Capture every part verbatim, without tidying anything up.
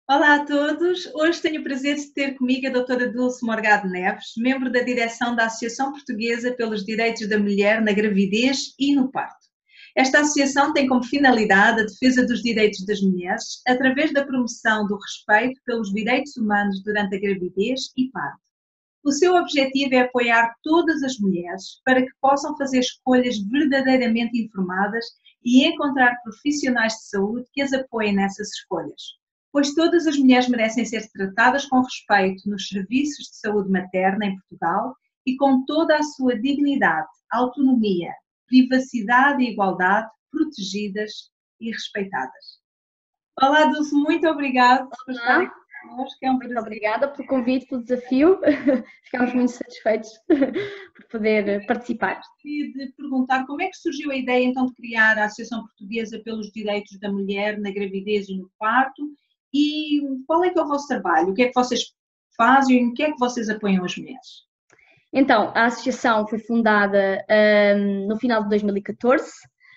Olá a todos, hoje tenho o prazer de ter comigo a doutora Dulce Morgado Neves, membro da direção da Associação Portuguesa pelos Direitos da Mulher na Gravidez e no Parto. Esta associação tem como finalidade a defesa dos direitos das mulheres através da promoção do respeito pelos direitos humanos durante a gravidez e parto. O seu objetivo é apoiar todas as mulheres para que possam fazer escolhas verdadeiramente informadas e encontrar profissionais de saúde que as apoiem nessas escolhas, pois todas as mulheres merecem ser tratadas com respeito nos serviços de saúde materna em Portugal e com toda a sua dignidade, autonomia, privacidade e igualdade protegidas e respeitadas. Olá, Dulce, muito obrigada por estar aqui connosco. É um muito obrigada pelo convite, pelo desafio. Ficamos muito satisfeitos por poder participar. Gostaria de perguntar como é que surgiu a ideia então de criar a Associação Portuguesa pelos Direitos da Mulher na Gravidez e no Parto e qual é que é o vosso trabalho? O que é que vocês fazem e em que é que vocês apoiam as mulheres? Então, a associação foi fundada um, no final de dois mil e catorze,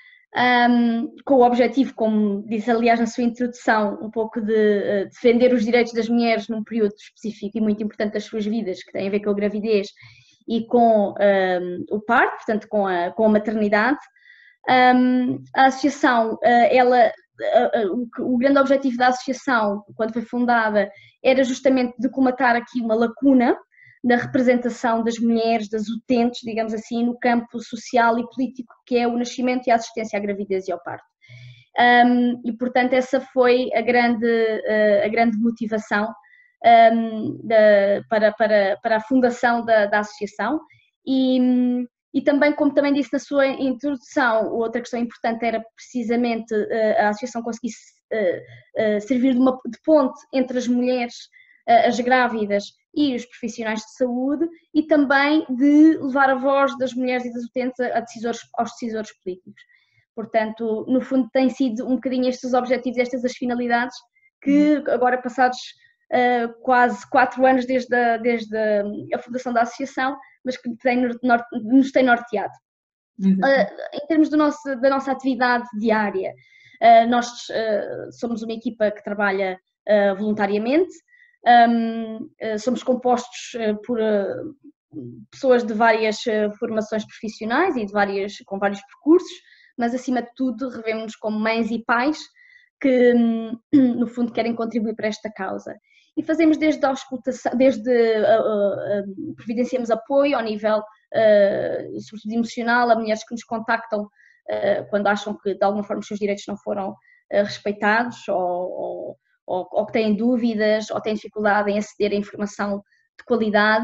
um, com o objetivo, como disse aliás na sua introdução, um pouco de uh, defender os direitos das mulheres num período específico e muito importante das suas vidas, que tem a ver com a gravidez e com um, o parto, portanto com a, com a maternidade. Um, a associação, uh, ela, uh, uh, o, o grande objetivo da associação, quando foi fundada, era justamente de comatar aqui uma lacuna da representação das mulheres, das utentes, digamos assim, no campo social e político, que é o nascimento e a assistência à gravidez e ao parto. Um, e, portanto, essa foi a grande, uh, a grande motivação um, da, para, para, para a fundação da, da associação. E, e também, como também disse na sua introdução, outra questão importante era precisamente uh, a associação conseguisse uh, uh, servir de, uma, de ponte entre as mulheres, uh, as grávidas e os profissionais de saúde, e também de levar a voz das mulheres e das utentes a decisores, aos decisores políticos. Portanto, no fundo, tem sido um bocadinho estes os objetivos, estas as finalidades, que agora passados uh, quase quatro anos desde a, desde a fundação da associação, mas que tem, nos tem norteado. Uh, em termos do nosso, da nossa atividade diária, uh, nós uh, somos uma equipa que trabalha uh, voluntariamente. Um, somos compostos por uh, pessoas de várias uh, formações profissionais e de várias, com vários percursos, mas acima de tudo revemos-nos como mães e pais que um, no fundo querem contribuir para esta causa. E fazemos desde a auscultação, desde uh, uh, uh, providenciamos apoio ao nível uh, sobretudo emocional a mulheres que nos contactam uh, quando acham que de alguma forma os seus direitos não foram uh, respeitados ou, ou Ou, ou que têm dúvidas, ou têm dificuldade em aceder a informação de qualidade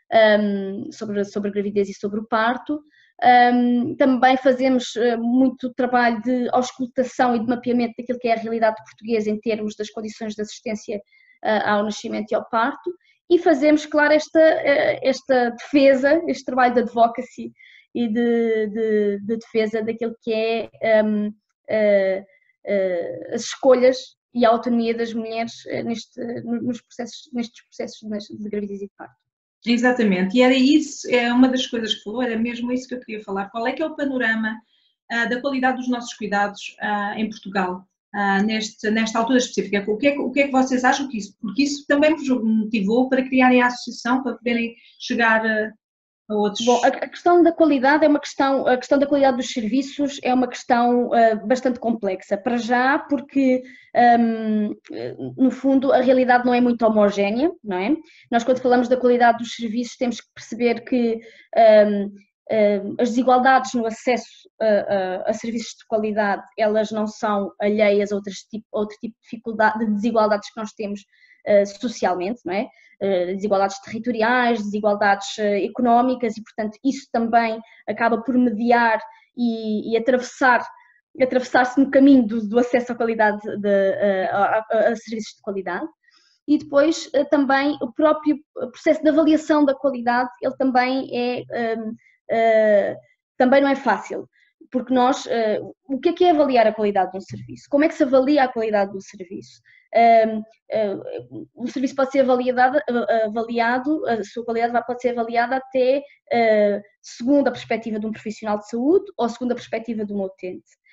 um, sobre, sobre a gravidez e sobre o parto. Um, também fazemos uh, muito trabalho de auscultação e de mapeamento daquilo que é a realidade portuguesa em termos das condições de assistência uh, ao nascimento e ao parto. E fazemos, claro, esta, uh, esta defesa, este trabalho de advocacy e de, de, de defesa daquilo que é um, uh, uh, as escolhas e a autonomia das mulheres neste, nos processos, nestes processos de gravidez e de parto. Exatamente, e era isso, é uma das coisas que falou, era mesmo isso que eu queria falar. Qual é que é o panorama uh, da qualidade dos nossos cuidados uh, em Portugal, uh, neste, nesta altura específica? O que, é, o que é que vocês acham que isso, porque isso também vos motivou para criarem a associação, para poderem chegar uh, a outros... Bom, a questão da qualidade é uma questão, a questão da qualidade dos serviços é uma questão uh, bastante complexa, para já porque, um, no fundo, a realidade não é muito homogénea, não é? Nós quando falamos da qualidade dos serviços temos que perceber que um, um, as desigualdades no acesso a, a, a serviços de qualidade, elas não são alheias a outros tipo, outro tipo de, dificuldade, de desigualdades que nós temos uh, socialmente, não é? Desigualdades territoriais, desigualdades económicas e, portanto, isso também acaba por mediar e, e atravessar, atravessar-se no caminho do, do acesso à qualidade, de, a, a, a serviços de qualidade. E depois também o próprio processo de avaliação da qualidade, ele também é, um, uh, também não é fácil. Porque nós, uh, o que é que é avaliar a qualidade de um serviço? Como é que se avalia a qualidade do serviço? Um, uh, o serviço pode ser avaliado, avaliado, a sua qualidade pode ser avaliada até uh, segundo a perspectiva de um profissional de saúde ou segundo a perspectiva de um utente.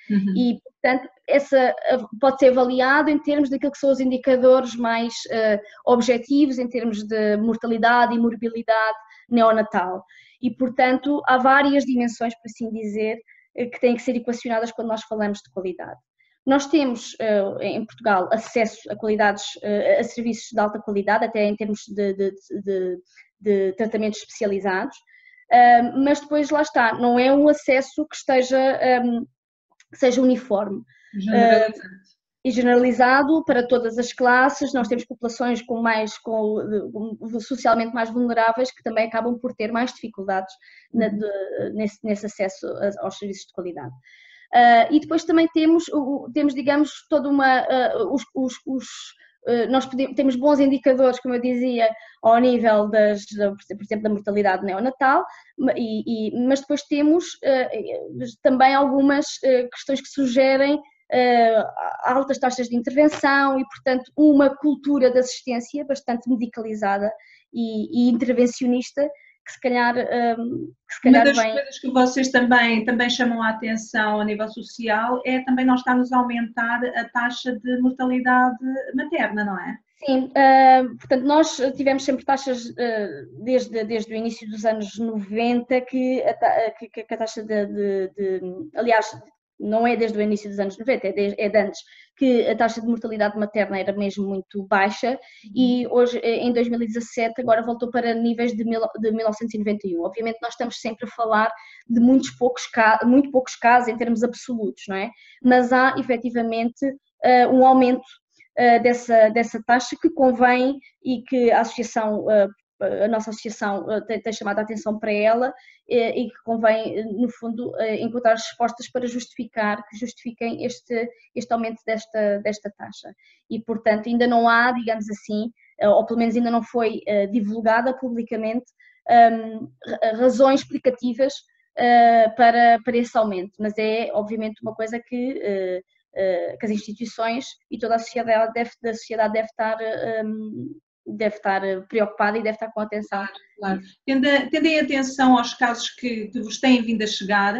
Uhum. E, portanto, essa pode ser avaliado em termos daquilo que são os indicadores mais uh, objetivos, em termos de mortalidade e morbilidade neonatal. E, portanto, há várias dimensões, por assim dizer, que têm que ser equacionadas quando nós falamos de qualidade. Nós temos, uh, em Portugal, acesso a qualidades, uh, a serviços de alta qualidade, até em termos de, de, de, de tratamentos especializados, uh, mas depois lá está, não é um acesso que esteja, um, que seja uniforme. Generalizado. Uh, e generalizado para todas as classes. Nós temos populações com mais, com, com, socialmente mais vulneráveis que também acabam por ter mais dificuldades na, de, nesse, nesse acesso aos serviços de qualidade. Uh, e depois também temos, temos digamos, toda uma, uh, os, os, os, uh, nós podemos, temos bons indicadores, como eu dizia, ao nível das, por exemplo, da mortalidade neonatal, e, e, mas depois temos uh, também algumas uh, questões que sugerem Uh, altas taxas de intervenção e, portanto, uma cultura de assistência bastante medicalizada e, e intervencionista que se calhar, um, que se calhar uma das vem... coisas que vocês também, também chamam a atenção a nível social é também nós estamos a aumentar a taxa de mortalidade materna, não é? Sim, uh, portanto, nós tivemos sempre taxas uh, desde, desde o início dos anos noventa que a, que, que a taxa de, de, de aliás, não é desde o início dos anos noventa, é de, é de antes, que a taxa de mortalidade materna era mesmo muito baixa e hoje, em dois mil e dezassete, agora voltou para níveis de, mil, de mil novecentos e noventa e um. Obviamente nós estamos sempre a falar de muitos poucos, muito poucos casos em termos absolutos, não é? Mas há, efetivamente, uh, um aumento uh, dessa, dessa taxa que convém e que a associação... Uh, a nossa associação tem, tem chamado a atenção para ela e que convém, no fundo, encontrar respostas para justificar, que justifiquem este, este aumento desta, desta taxa. E, portanto, ainda não há, digamos assim, ou pelo menos ainda não foi divulgada publicamente, razões explicativas para, para esse aumento, mas é, obviamente, uma coisa que, que as instituições e toda a sociedade deve, a sociedade deve estar deve estar preocupada e deve estar com atenção. Claro, claro. Tendem, tendem atenção aos casos que, que vos têm vindo a chegar,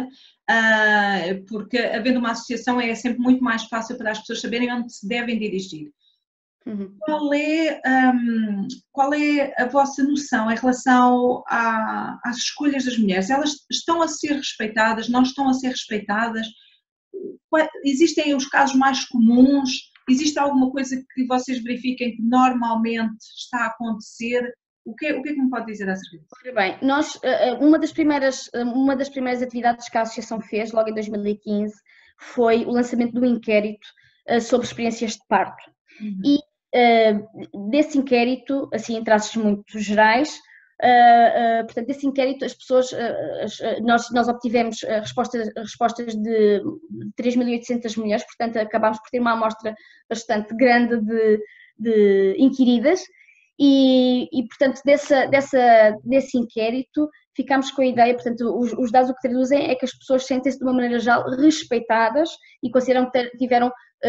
uh, porque havendo uma associação é sempre muito mais fácil para as pessoas saberem onde se devem dirigir. Uhum. Qual é, um, qual é a vossa noção em relação à, às escolhas das mulheres? Elas estão a ser respeitadas, não estão a ser respeitadas? Existem os casos mais comuns? Existe alguma coisa que vocês verifiquem que normalmente está a acontecer? O que, o que é que me pode dizer acerca disso? Muito bem, nós, uma das primeiras, uma das primeiras atividades que a Associação fez, logo em dois mil e quinze, foi o lançamento do inquérito sobre experiências de parto. Uhum. E desse inquérito, assim em traços muito gerais, Uh, uh, portanto, desse inquérito, as pessoas, uh, uh, nós, nós obtivemos uh, respostas, respostas de três mil e oitocentas mulheres, portanto, acabámos por ter uma amostra bastante grande de, de inquiridas e, e portanto, dessa, dessa, desse inquérito ficámos com a ideia, portanto, os, os dados o que traduzem é que as pessoas sentem-se de uma maneira geral respeitadas e consideram que tiveram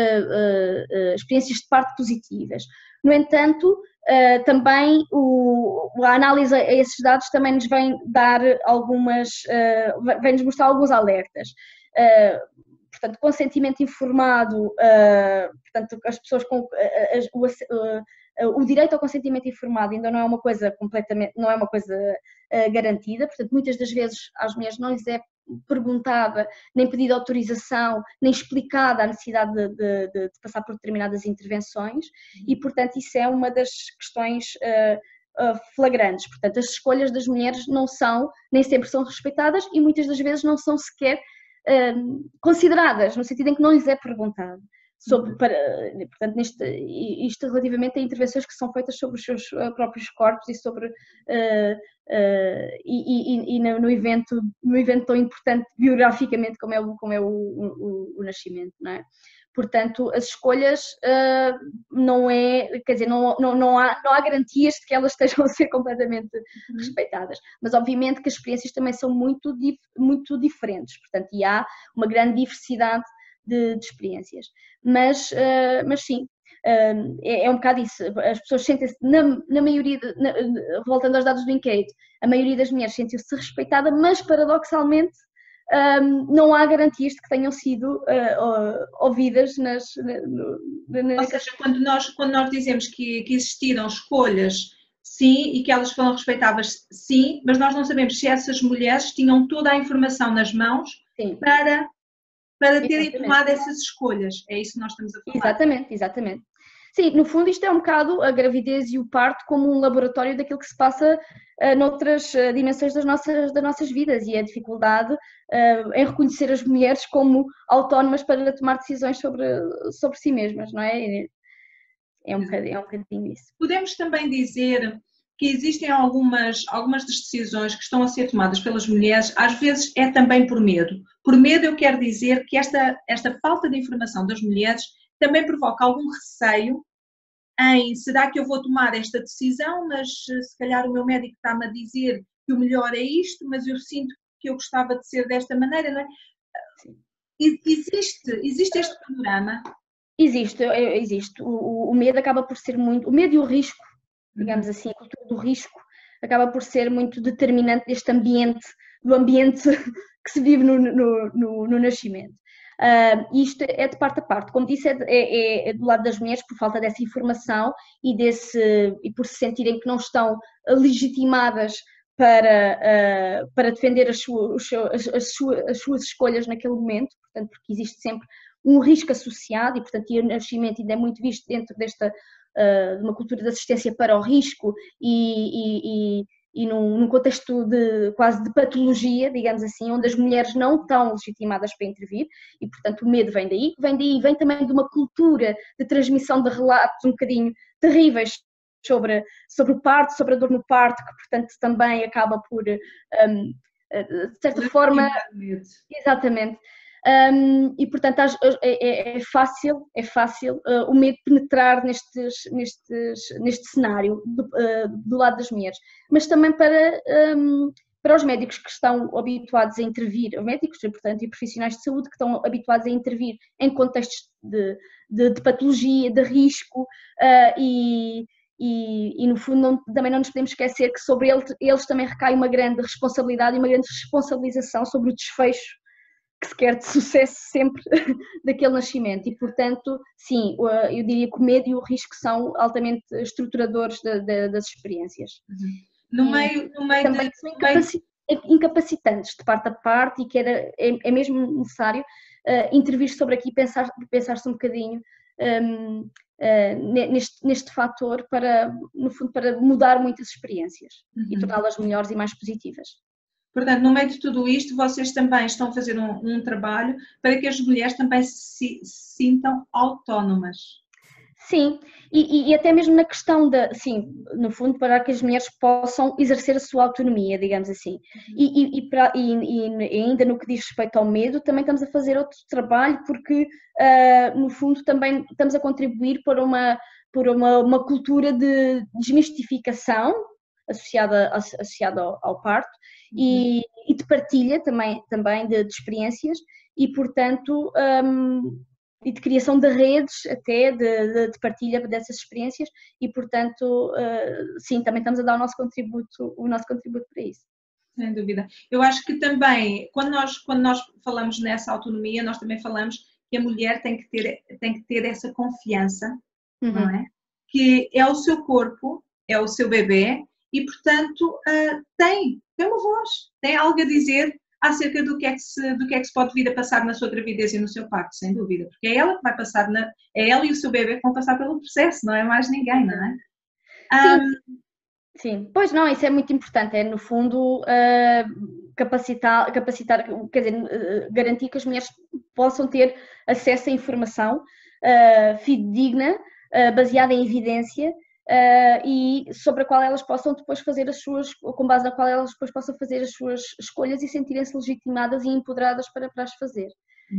uh, experiências de parto positivas. No entanto, Uh, também o, a análise a esses dados também nos vem dar algumas, uh, vem nos mostrar alguns alertas. Uh, portanto, consentimento informado, uh, portanto, as pessoas com uh, o, uh, o direito ao consentimento informado ainda não é uma coisa completamente, não é uma coisa uh, garantida, portanto, muitas das vezes às mulheres não lhes é perguntada, nem pedida autorização, nem explicada a necessidade de, de, de passar por determinadas intervenções e, portanto, isso é uma das questões uh, uh, flagrantes. Portanto, as escolhas das mulheres não são, nem sempre são respeitadas e muitas das vezes não são sequer uh, consideradas, no sentido em que não lhes é perguntado. Sobre, para, portanto, neste, isto relativamente a intervenções que são feitas sobre os seus próprios corpos e sobre uh, uh, e, e, e no, evento, no evento tão importante biograficamente como é o, como é o, o, o nascimento, não é? Portanto, as escolhas uh, não é, quer dizer, não, não, não, há, não há garantias de que elas estejam a ser completamente uhum. respeitadas, mas obviamente que as experiências também são muito, muito diferentes, portanto, e há uma grande diversidade De, de experiências, mas, uh, mas sim, uh, é, é um bocado isso, as pessoas sentem-se, na, na maioria, de, na, voltando aos dados do inquérito, a maioria das mulheres sentiu-se respeitada, mas paradoxalmente um, não há garantias de que tenham sido uh, ouvidas nas... Na, na... Ou seja, quando nós, quando nós dizemos que, que existiram escolhas, sim, e que elas foram respeitadas, sim, mas nós não sabemos se essas mulheres tinham toda a informação nas mãos sim. para, para terem Exatamente. tomado essas escolhas. É isso que nós estamos a falar. Exatamente, exatamente. Sim, no fundo isto é um bocado a gravidez e o parto como um laboratório daquilo que se passa uh, noutras uh, dimensões das nossas, das nossas vidas, e a dificuldade uh, em reconhecer as mulheres como autónomas para tomar decisões sobre, sobre si mesmas, não é? É um bocadinho, é um bocadinho isso. Podemos também dizer que existem algumas, algumas das decisões que estão a ser tomadas pelas mulheres, às vezes é também por medo. Por medo eu quero dizer que esta, esta falta de informação das mulheres também provoca algum receio em será que eu vou tomar esta decisão, mas se calhar o meu médico está-me a dizer que o melhor é isto, mas eu sinto que eu gostava de ser desta maneira, não é? Sim. Existe, existe este panorama? Existe, existe. O, o medo acaba por ser muito, o medo e o risco, digamos assim, a cultura do risco acaba por ser muito determinante deste ambiente, do ambiente que se vive no, no, no, no nascimento. Uh, isto é de parte a parte, como disse, é, é, é do lado das mulheres por falta dessa informação e, desse, e por se sentirem que não estão legitimadas para, uh, para defender as suas, as, as, suas, as suas escolhas naquele momento, portanto, porque existe sempre um risco associado e, portanto, o nascimento ainda é muito visto dentro desta, uh, de uma cultura de assistência para o risco e, e, e e num, num contexto de quase de patologia, digamos assim, onde as mulheres não estão legitimadas para intervir e, portanto, o medo vem daí, vem daí, vem também de uma cultura de transmissão de relatos um bocadinho terríveis sobre, sobre o parto, sobre a dor no parto, que, portanto, também acaba por, um, de certa forma... Exatamente. Um, e portanto é, é, é fácil, é fácil uh, o medo penetrar nestes, nestes, neste cenário do, uh, do lado das mulheres, mas também para, um, para os médicos que estão habituados a intervir, os médicos, portanto, e profissionais de saúde que estão habituados a intervir em contextos de, de, de patologia, de risco uh, e, e, e no fundo não, também não nos podemos esquecer que sobre eles, eles também recai uma grande responsabilidade e uma grande responsabilização sobre o desfecho que se quer de sucesso sempre daquele nascimento e, portanto, sim, eu diria que o medo e o risco são altamente estruturadores de, de, das experiências. Uhum. No meio, no meio também de, são incapaci incapacitantes de parte a parte e que era, é, é mesmo necessário uh, intervir sobre aqui e pensar, pensar-se um bocadinho um, uh, neste, neste fator para, no fundo, para mudar muitas experiências uhum. e torná-las melhores e mais positivas. Portanto, no meio de tudo isto, vocês também estão a fazer um, um trabalho para que as mulheres também se, se sintam autónomas. Sim, e, e até mesmo na questão da, sim, no fundo, para que as mulheres possam exercer a sua autonomia, digamos assim. Uhum. E, e, e, para, e, e ainda no que diz respeito ao medo, também estamos a fazer outro trabalho, porque, uh, no fundo, também estamos a contribuir para uma, por uma, uma cultura de desmistificação associada, associada ao, ao parto uhum. e, e de partilha também, também de, de experiências e, portanto, um, e de criação de redes até de, de, de partilha dessas experiências e, portanto, uh, sim, também estamos a dar o nosso contributo, o nosso contributo para isso. Sem dúvida. Eu acho que também, quando nós, quando nós falamos nessa autonomia, nós também falamos que a mulher tem que ter, tem que ter essa confiança, uhum. não é? Que é o seu corpo, é o seu bebê, e, portanto, uh, tem, tem uma voz, tem algo a dizer acerca do que, é que se, do que é que se pode vir a passar na sua gravidez e no seu parto, sem dúvida, porque é ela que vai passar, na, é ela e o seu bebê que vão passar pelo processo, não é mais ninguém, não é? Sim, um, sim. Pois não, isso é muito importante, é no fundo uh, capacitar, capacitar, quer dizer, uh, garantir que as mulheres possam ter acesso à informação uh, fidedigna, uh, baseada em evidência, Uh, e sobre a qual elas possam depois fazer as suas, com base na qual elas depois possam fazer as suas escolhas e sentirem-se legitimadas e empoderadas para, para as fazer.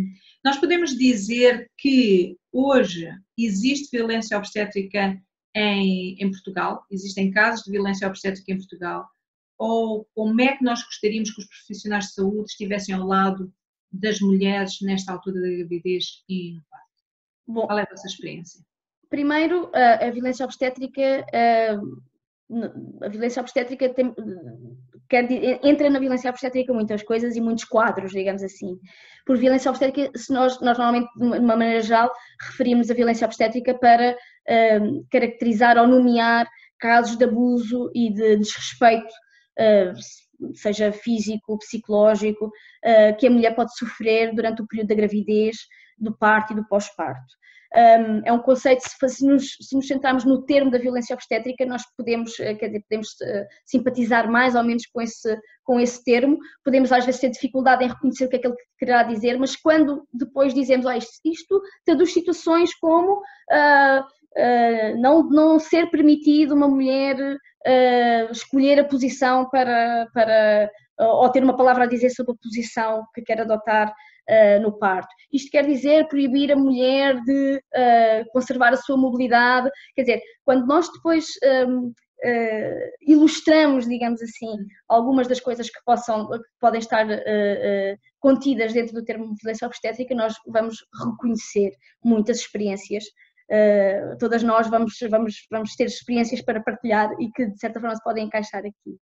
Nós podemos dizer que hoje existe violência obstétrica em, em Portugal, existem casos de violência obstétrica em Portugal, ou como é que nós gostaríamos que os profissionais de saúde estivessem ao lado das mulheres nesta altura da gravidez e no parto? Bom, qual é a vossa experiência? Primeiro, a, a violência obstétrica, a, a violência obstétrica tem, quer dizer, entra na violência obstétrica muitas coisas e muitos quadros, digamos assim. Por violência obstétrica, se nós, nós normalmente, de uma maneira geral, referimos a violência obstétrica para uh, caracterizar ou nomear casos de abuso e de desrespeito, uh, seja físico, psicológico, uh, que a mulher pode sofrer durante o período da gravidez, do parto e do pós-parto. Um, é um conceito, se, se, nos, se nos centrarmos no termo da violência obstétrica, nós podemos, quer dizer, podemos uh, simpatizar mais ou menos com esse, com esse termo, podemos às vezes ter dificuldade em reconhecer o que é que ele quererá dizer, mas quando depois dizemos, oh, isto, isto traduz situações como uh, uh, não, não ser permitido uma mulher uh, escolher a posição para, para uh, ou ter uma palavra a dizer sobre a posição que quer adotar Uh, no parto. Isto quer dizer proibir a mulher de uh, conservar a sua mobilidade, quer dizer, quando nós depois um, uh, ilustramos, digamos assim, algumas das coisas que, possam, que podem estar uh, uh, contidas dentro do termo violência obstétrica, nós vamos reconhecer muitas experiências, uh, todas nós vamos, vamos, vamos ter experiências para partilhar e que de certa forma se podem encaixar aqui.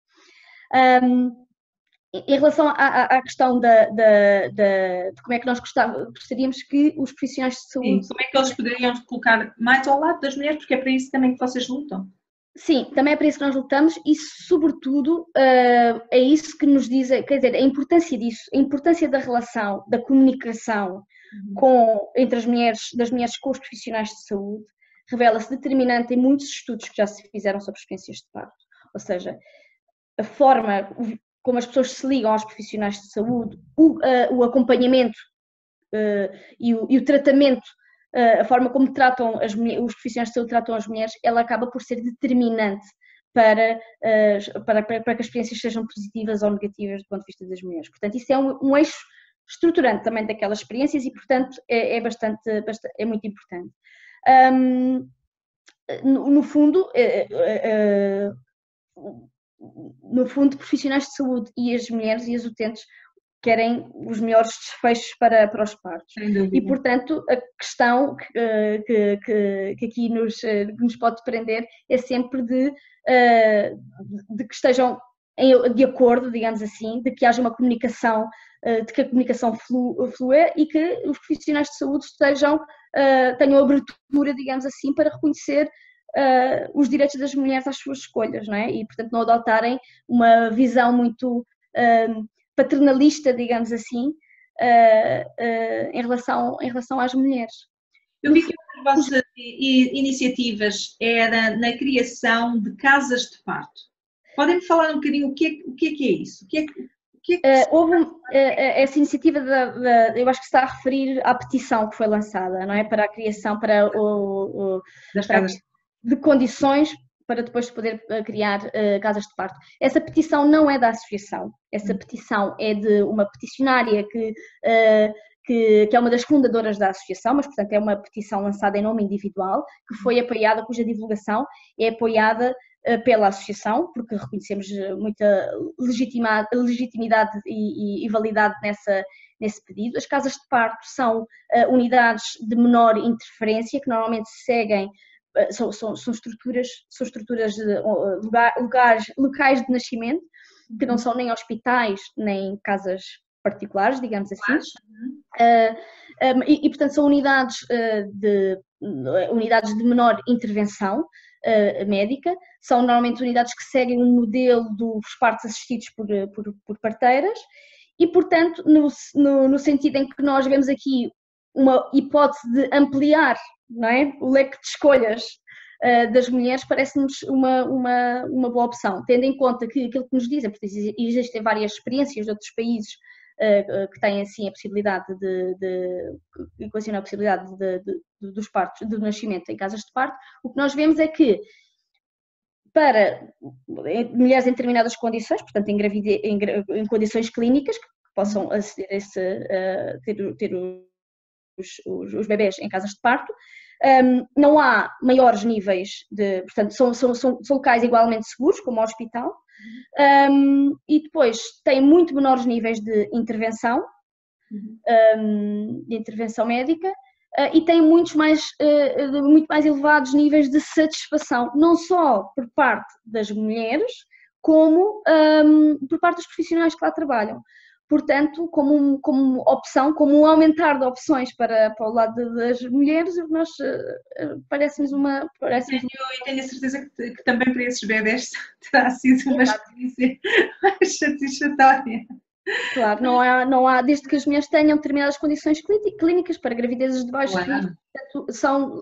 Um, Em relação à, à questão da, da, da, de como é que nós gostaríamos que os profissionais de saúde... Sim, como é que eles poderiam colocar mais ao lado das mulheres, porque é para isso também que vocês lutam. Sim, também é para isso que nós lutamos e, sobretudo, é isso que nos diz, quer dizer, a importância disso, a importância da relação, da comunicação uhum. com, entre as mulheres, das mulheres com os profissionais de saúde, revela-se determinante em muitos estudos que já se fizeram sobre experiências de parto. Ou seja, a forma como as pessoas se ligam aos profissionais de saúde, o, uh, o acompanhamento uh, e, o, e o tratamento, uh, a forma como tratam as mulheres, os profissionais de saúde tratam as mulheres, ela acaba por ser determinante para, uh, para, para, para que as experiências sejam positivas ou negativas do ponto de vista das mulheres. Portanto, isso é um, um eixo estruturante também daquelas experiências e, portanto, é, é, bastante, bastante, é muito importante. Um, no, no fundo, uh, uh, no fundo, profissionais de saúde e as mulheres e as utentes querem os melhores desfechos para, para os partos. E, portanto, a questão que, que, que, que aqui nos, que nos pode prender é sempre de, de que estejam de acordo, digamos assim, de que haja uma comunicação, de que a comunicação flua e que os profissionais de saúde estejam, tenham abertura, digamos assim, para reconhecer Uh, os direitos das mulheres às suas escolhas, não é? E, portanto, não adotarem uma visão muito uh, paternalista, digamos assim, uh, uh, em, relação, em relação às mulheres. Eu vi que uma das vossas iniciativas era na criação de casas de parto. Podem-me falar um bocadinho o que é, o que, é que é isso? O que é que, o que, é que uh, houve uh, essa iniciativa, da, da, eu acho que se está a referir à petição que foi lançada, não é? Para a criação, para o... o das para casas de condições para depois poder criar uh, casas de parto. Essa petição não é da associação, essa petição é de uma peticionária que, uh, que, que é uma das fundadoras da associação, mas portanto é uma petição lançada em nome individual, que foi apoiada, cuja divulgação é apoiada uh, pela associação, porque reconhecemos muita legitima, legitimidade e, e, e validade nessa, nesse pedido. As casas de parto são uh, unidades de menor interferência, que normalmente seguem São, são, são estruturas, são estruturas de lugar, lugares, locais de nascimento, que não são nem hospitais, nem casas particulares, digamos assim. Uh, um, e, e, portanto, são unidades, uh, de, unidades de menor intervenção uh, médica, são normalmente unidades que seguem um modelo dos partos assistidos por, por, por parteiras e, portanto, no, no, no sentido em que nós vemos aqui uma hipótese de ampliar, não é? O leque de escolhas uh, das mulheres parece-nos uma, uma, uma boa opção, tendo em conta que aquilo que nos dizem, porque existem várias experiências de outros países uh, que têm assim a possibilidade de, de equacionar a possibilidade de, de, de, dos partos, do nascimento em casas de parto, o que nós vemos é que para mulheres em determinadas condições, portanto em, gravide, em, em condições clínicas que possam aceder a esse, uh, ter, ter Os, os, os bebés em casas de parto, um, não há maiores níveis de, portanto, são, são, são, são locais igualmente seguros, como o hospital, um, e depois têm muito menores níveis de intervenção, um, de intervenção médica, uh, e têm muitos mais, uh, muito mais elevados níveis de satisfação, não só por parte das mulheres, como um, por parte dos profissionais que lá trabalham. Portanto, como, como opção, como um aumentar de opções para, para o lado das mulheres, nós uh, parece-nos uma... Parece eu tenho a certeza que, que também para esses bebés terá sido uma experiência mais satisfatória. Claro, não há, não há, desde que as mulheres tenham determinadas condições clínicas para gravidezes de baixo Claro. risco, portanto, são,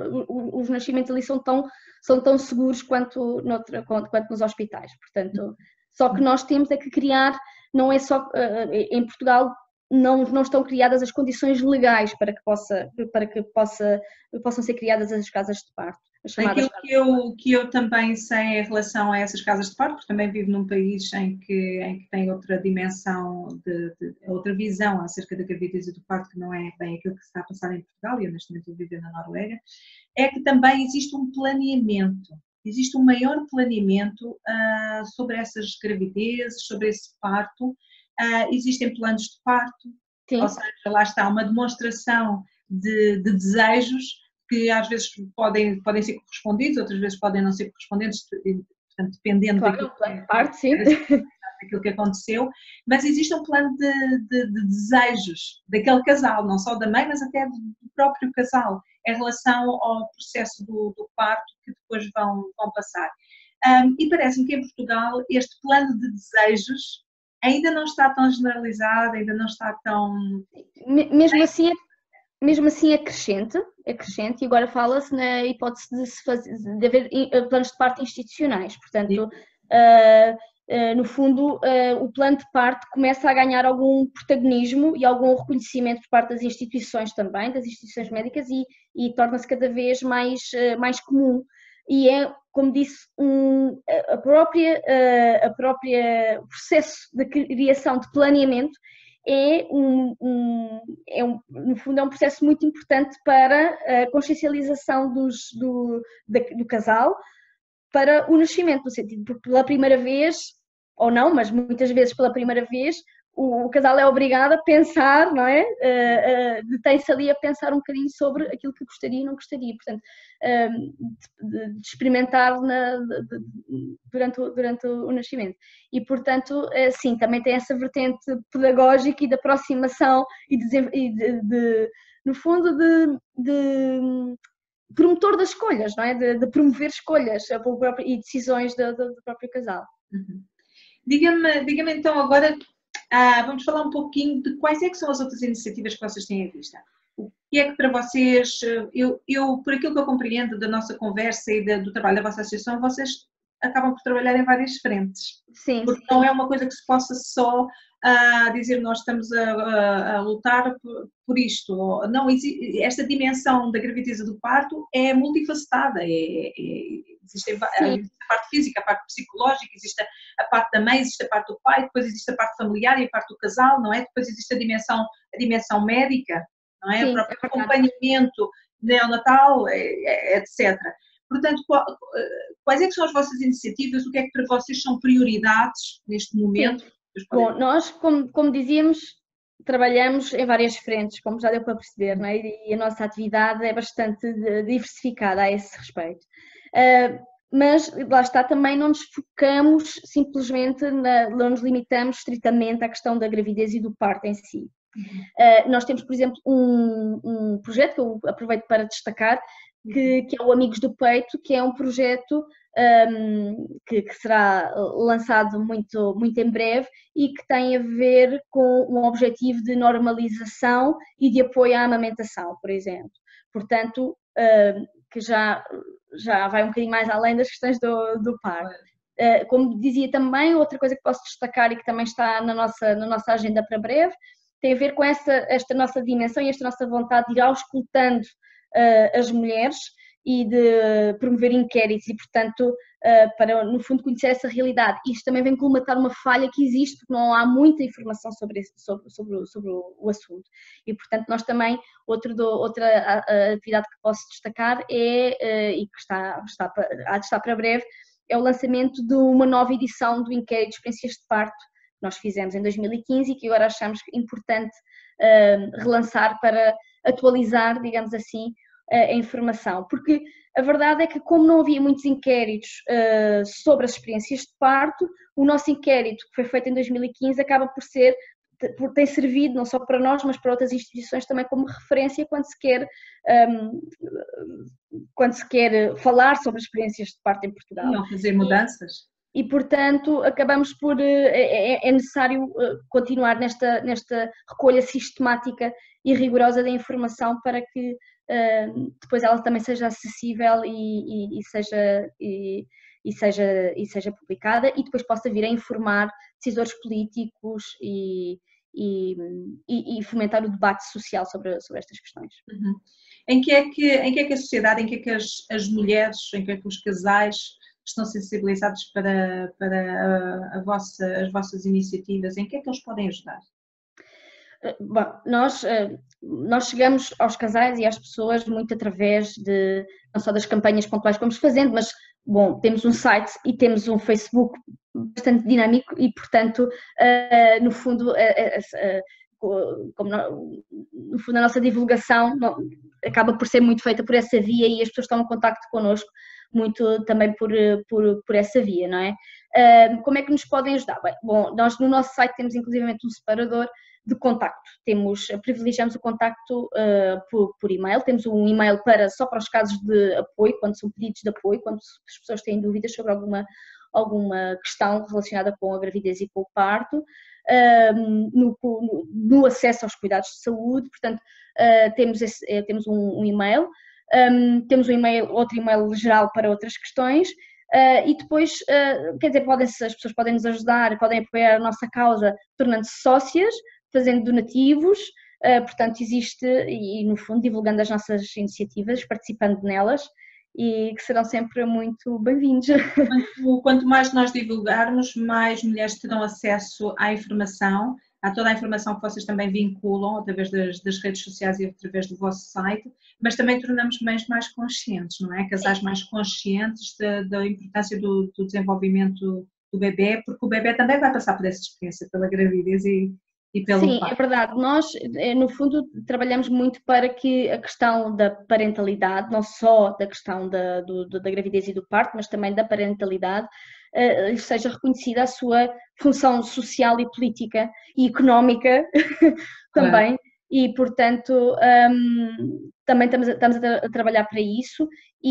os nascimentos ali são tão, são tão seguros quanto, noutra, quanto, quanto nos hospitais, portanto, só que nós temos é que criar, não é só, em Portugal não, não estão criadas as condições legais para que, possa, para que possa, possam ser criadas as casas de parto. Aquilo que eu, que eu também sei em relação a essas casas de parto, porque também vivo num país em que, em que tem outra dimensão, de, de, outra visão acerca da gravidez e do parto, que não é bem aquilo que se está a passar em Portugal, e eu neste momento vivo na Noruega, é que também existe um planeamento, existe um maior planeamento uh, sobre essas gravidezes, sobre esse parto, uh, existem planos de parto, Sim. Ou seja, lá está uma demonstração de, de desejos, que às vezes podem, podem ser correspondidos, outras vezes podem não ser correspondentes, portanto, dependendo claro, daquilo, que, parte, sim. daquilo que aconteceu, mas existe um plano de, de, de desejos daquele casal, não só da mãe, mas até do próprio casal, em relação ao processo do, do parto que depois vão, vão passar. Um, e parece-me que em Portugal este plano de desejos ainda não está tão generalizado, ainda não está tão... Mesmo assim, mesmo assim é crescente, é crescente, e agora fala-se na hipótese de, se fazer, de haver planos de parto institucionais, portanto, uh, uh, no fundo, uh, o plano de parto começa a ganhar algum protagonismo e algum reconhecimento por parte das instituições também, das instituições médicas, e, e torna-se cada vez mais, uh, mais comum. E é, como disse, um, a própria, uh, a própria processo de criação de planeamento é, um, um, é um, no fundo, é um processo muito importante para a consciencialização dos, do, da, do casal para o nascimento, no sentido, porque pela primeira vez, ou não, mas muitas vezes pela primeira vez, o, o casal é obrigado a pensar, não é? Uh, uh, detém-se ali a pensar um bocadinho sobre aquilo que gostaria e não gostaria, portanto, uh, de, de experimentar na, de, de, durante, o, durante o nascimento. E, portanto, uh, sim, também tem essa vertente pedagógica e de aproximação e, de, e de, de, no fundo, de, de promotor das escolhas, não é? De, de promover escolhas e decisões do, do, do próprio casal. Uhum. Diga-me, diga-me então agora, ah, vamos falar um pouquinho de quais é que são as outras iniciativas que vocês têm em vista. O que é que para vocês, eu, eu por aquilo que eu compreendo da nossa conversa e da, do trabalho da vossa associação, vocês acabam por trabalhar em várias frentes. Sim. Porque não é uma coisa que se possa só uh, dizer nós estamos a, a, a lutar por, por isto. Não, esta dimensão da gravidez e do parto é multifacetada. É, é, existe a parte física, a parte psicológica, existe a parte da mãe, existe a parte do pai, depois existe a parte familiar e a parte do casal, não é? Depois existe a dimensão, a dimensão médica, não é? Sim, o próprio é acompanhamento neonatal, etcétera. Portanto, quais é que são as vossas iniciativas? O que é que para vocês são prioridades neste momento? Bom, nós, como, como dizíamos, trabalhamos em várias frentes, como já deu para perceber, não é? E a nossa atividade é bastante diversificada a esse respeito. Uh, mas, lá está, também não nos focamos simplesmente, na, não nos limitamos estritamente à questão da gravidez e do parto em si. Uh, nós temos, por exemplo, um, um projeto que eu aproveito para destacar, Que, que é o Amigos do Peito, que é um projeto um, que, que será lançado muito, muito em breve e que tem a ver com um objetivo de normalização e de apoio à amamentação, por exemplo. Portanto, uh, que já, já vai um bocadinho mais além das questões do, do parto. Uh, como dizia também, outra coisa que posso destacar e que também está na nossa, na nossa agenda para breve, tem a ver com essa, esta nossa dimensão e esta nossa vontade de ir auscultando Uh, as mulheres e de promover inquéritos e, portanto, uh, para, no fundo, conhecer essa realidade. Isto também vem colmatar uma falha que existe, porque não há muita informação sobre, esse, sobre, sobre, sobre o assunto. E, portanto, nós também, outro do, outra a, a atividade que posso destacar é, uh, e que está, está, há de estar para breve, é o lançamento de uma nova edição do inquérito de experiências de parto que nós fizemos em dois mil e quinze e que agora achamos importante uh, relançar para atualizar, digamos assim, a informação, porque a verdade é que, como não havia muitos inquéritos uh, sobre as experiências de parto, o nosso inquérito, que foi feito em dois mil e quinze, acaba por ser, por, tem servido não só para nós, mas para outras instituições também como referência quando se quer, um, quando se quer falar sobre as experiências de parto em Portugal. E ao fazer mudanças. E, e portanto, acabamos por, é, é necessário continuar nesta, nesta recolha sistemática e rigorosa da informação para que uh, depois ela também seja acessível e, e, e, seja, e, e, seja, e seja publicada e depois possa vir a informar decisores políticos e, e, e fomentar o debate social sobre, sobre estas questões. Uhum. Em que é que, em que é que a sociedade, em que é que as, as mulheres, em que é que os casais estão sensibilizados para, para a, a vossa, as vossas iniciativas? Em que é que eles podem ajudar? Bom, nós, nós chegamos aos casais e às pessoas muito através de, não só das campanhas pontuais que vamos fazendo, mas, bom, temos um site e temos um Facebook bastante dinâmico e, portanto, no fundo, como no fundo a nossa divulgação acaba por ser muito feita por essa via e as pessoas estão em contacto connosco muito também por, por, por essa via, não é? Como é que nos podem ajudar? Bem, bom, nós no nosso site temos inclusivamente um separador de contacto, temos, privilegiamos o contacto uh, por, por e-mail, temos um e-mail para, só para os casos de apoio, quando são pedidos de apoio, quando as pessoas têm dúvidas sobre alguma, alguma questão relacionada com a gravidez e com o parto, um, no, no, no acesso aos cuidados de saúde, portanto uh, temos, esse, uh, temos um, um e-mail, um, temos um e-mail, outro e-mail geral para outras questões. Uh, e depois, uh, quer dizer, podem, as pessoas podem nos ajudar, podem apoiar a nossa causa tornando-se sócias, fazendo donativos, uh, portanto existe, e no fundo divulgando as nossas iniciativas, participando nelas, e que serão sempre muito bem-vindos. Quanto, quanto mais nós divulgarmos, mais mulheres terão acesso à informação, a toda a informação que vocês também vinculam através das, das redes sociais e através do vosso site, mas também tornamos mães mais conscientes, não é? Casais mais conscientes da, da importância do, do desenvolvimento do bebê, porque o bebê também vai passar por essa experiência, pela gravidez e, e pelo Sim, parto. é verdade. Nós, no fundo, trabalhamos muito para que a questão da parentalidade, não só da questão da, do, da gravidez e do parto, mas também da parentalidade, uh, seja reconhecida a sua função social e política e económica também. Claro. E, portanto, um, também estamos, a, estamos a, tra a trabalhar para isso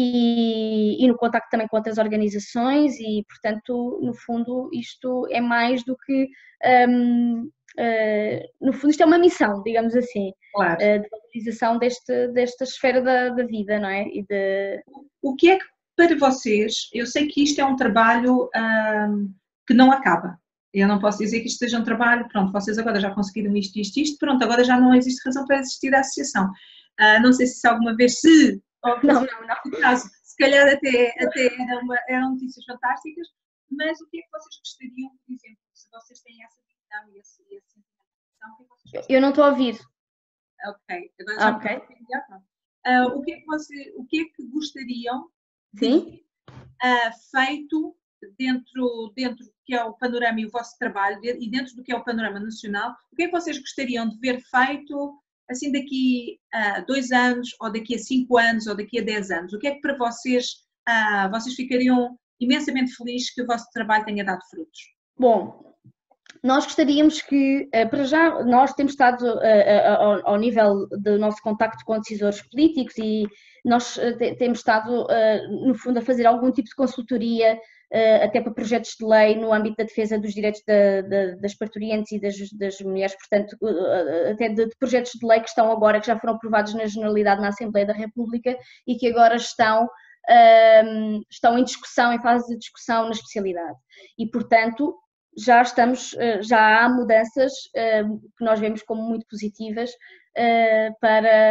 e, e no contacto também com outras organizações e, portanto, no fundo, isto é mais do que... Um, Uh, no fundo isto é uma missão, digamos assim, claro. uh, de valorização deste, desta esfera da, da vida, não é? E de... O que é que para vocês, eu sei que isto é um trabalho um, que não acaba, eu não posso dizer que isto seja um trabalho, pronto, vocês agora já conseguiram isto, isto, isto, pronto, agora já não existe razão para existir a associação. Uh, não sei se alguma vez se, ou não, não, não. Caso, se calhar até, até era uma, eram notícias fantásticas, mas o que é que vocês gostariam, por exemplo, se vocês têm essa visão e essa sensibilização? Eu não estou a ouvir. Ok, agora já okay. Uh, o, que é que você, o que é que gostariam Sim? de uh, feito dentro, dentro do que é o panorama e o vosso trabalho e dentro do que é o panorama nacional, o que é que vocês gostariam de ver feito assim daqui a dois anos ou daqui a cinco anos ou daqui a dez anos? O que é que para vocês, uh, vocês ficariam imensamente felizes que o vosso trabalho tenha dado frutos? Bom, nós gostaríamos que, para já, nós temos estado ao nível do nosso contacto com decisores políticos e nós temos estado, no fundo, a fazer algum tipo de consultoria, até para projetos de lei no âmbito da defesa dos direitos da, da, das parturientes e das, das mulheres, portanto, até de, de projetos de lei que estão agora, que já foram aprovados na Generalidade na Assembleia da República e que agora estão, estão em discussão, em fase de discussão na especialidade. E, portanto, já estamos, já há mudanças que nós vemos como muito positivas para,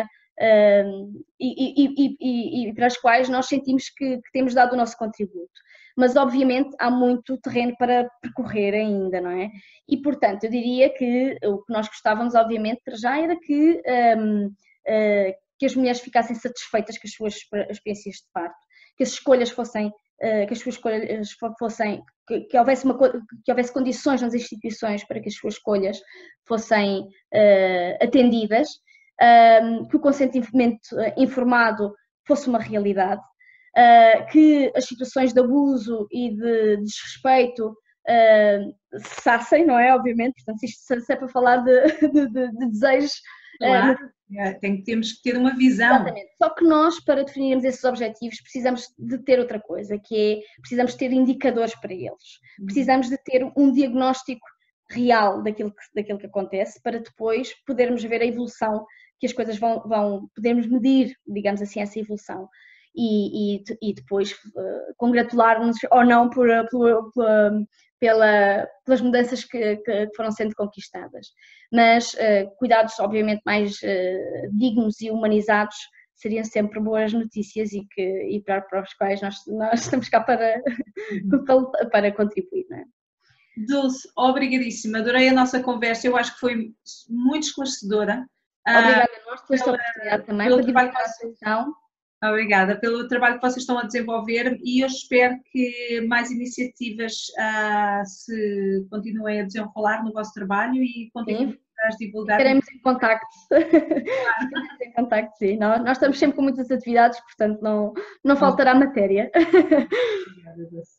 e, e, e, e para as quais nós sentimos que, que temos dado o nosso contributo. Mas, obviamente, há muito terreno para percorrer ainda, não é? E, portanto, eu diria que o que nós gostávamos, obviamente, para já era que, um, uh, que as mulheres ficassem satisfeitas com as suas experiências de parto, que as escolhas fossem, uh, que as suas escolhas fossem, que, que, houvesse uma, que houvesse condições nas instituições para que as suas escolhas fossem uh, atendidas. um, que o consentimento informado fosse uma realidade, uh, que as situações de abuso e de desrespeito uh, cessassem, não é? Obviamente, portanto, isto se é para falar de, de, de, de desejos. Claro, uh, tem, temos que ter uma visão. Exatamente, só que nós, para definirmos esses objetivos, precisamos de ter outra coisa, que é, precisamos ter indicadores para eles, precisamos de ter um diagnóstico real daquilo que, daquilo que acontece, para depois podermos ver a evolução, que as coisas vão, vão podermos medir, digamos assim, essa evolução. E, e, e depois uh, congratular-nos ou não por, por, por, pela, pelas mudanças que, que foram sendo conquistadas. Mas uh, cuidados, obviamente, mais uh, dignos e humanizados seriam sempre boas notícias e, que, e para, para os quais nós, nós estamos cá para, para, para contribuir, não é? Dulce, obrigadíssima, adorei a nossa conversa, eu acho que foi muito esclarecedora. Obrigada a nós por esta oportunidade também, por divulgar a atenção. Obrigada pelo trabalho que vocês estão a desenvolver e eu espero que mais iniciativas uh, se continuem a desenrolar no vosso trabalho e continuem a divulgar. Ficaremos em contacto. Claro. Ficaremos em contacto, sim. Nós, nós estamos sempre com muitas atividades, portanto não, não faltará matéria. Obrigada, Dulce.